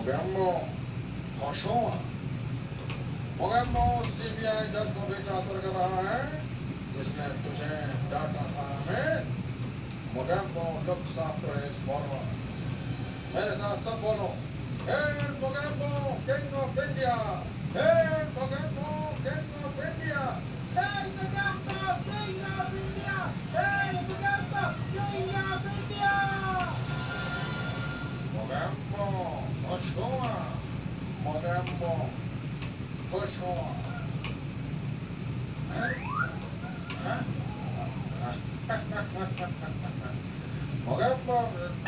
Mogambo, Hoshua. Mogambo CBI जज को भी ट्रांसफर कर रहा है जिसने तुझे डाटा था में Mogambo looks after his follower मेरे साथ सब बोलो Hail Mogambo, King of India! Hail Mogambo, King of India! Hail Mogambo, King of India! Hail Mogambo, King of India! Mogambo, Hoshua! Mogambo, Hoshua! Mogambo